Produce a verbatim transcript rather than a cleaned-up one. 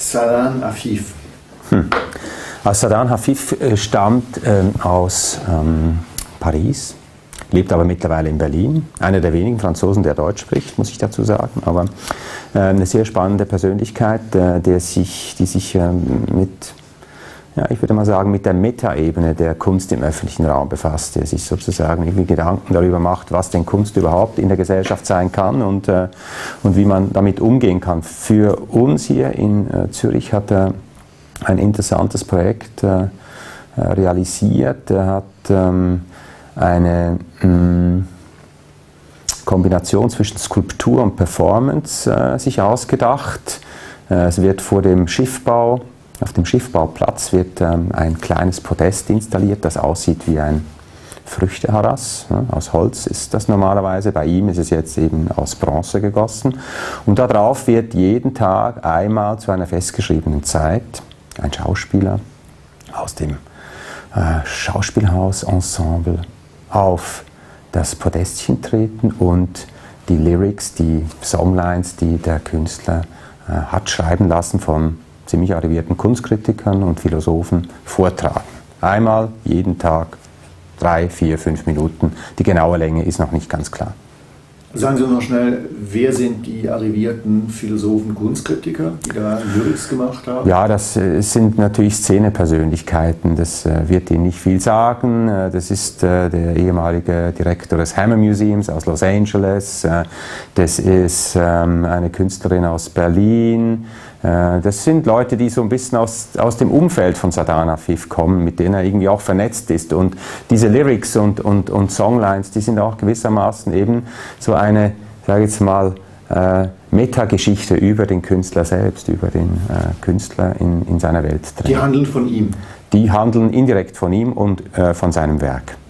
Saadaan Afif? Hm. Also Saadaan Afif stammt ähm, aus ähm, Paris, lebt aber mittlerweile in Berlin. Einer der wenigen Franzosen, der Deutsch spricht, muss ich dazu sagen. Aber äh, eine sehr spannende Persönlichkeit, äh, der sich, die sich äh, mit, ja, ich würde mal sagen, mit der Metaebene der Kunst im öffentlichen Raum befasst, der sich sozusagen irgendwie Gedanken darüber macht, was denn Kunst überhaupt in der Gesellschaft sein kann und, äh, und wie man damit umgehen kann. Für uns hier in äh, Zürich hat er ein interessantes Projekt äh, realisiert. Er hat ähm, eine mh, Kombination zwischen Skulptur und Performance äh, sich ausgedacht. Äh, es wird vor dem Schiffbau, auf dem Schiffbauplatz wird ähm, ein kleines Podest installiert, das aussieht wie ein Früchteharass. Ja, aus Holz ist das normalerweise, bei ihm ist es jetzt eben aus Bronze gegossen. Und darauf wird jeden Tag einmal zu einer festgeschriebenen Zeit ein Schauspieler aus dem äh, Schauspielhausensemble auf das Podestchen treten und die Lyrics, die Songlines, die der Künstler äh, hat schreiben lassen von ziemlich arrivierten Kunstkritikern und Philosophen vortragen. Einmal jeden Tag, drei, vier, fünf Minuten. Die genaue Länge ist noch nicht ganz klar. Sagen Sie noch schnell, wer sind die arrivierten Philosophen, Kunstkritiker, die da Lyrics gemacht haben? Ja, das äh, sind natürlich Szenepersönlichkeiten. Das äh, wird Ihnen nicht viel sagen. Äh, das ist äh, der ehemalige Direktor des Hammer Museums aus Los Angeles. Äh, das ist ähm, eine Künstlerin aus Berlin. Äh, das sind Leute, die so ein bisschen aus, aus dem Umfeld von Saadaan Afif kommen, mit denen er irgendwie auch vernetzt ist. Und diese Lyrics und, und, und Songlines, die sind auch gewissermaßen eben so eine, sage ich jetzt mal, äh, Metageschichte über den Künstler selbst, über den äh, Künstler in, in seiner Welt drin. Die handeln von ihm? Die handeln indirekt von ihm und äh, von seinem Werk.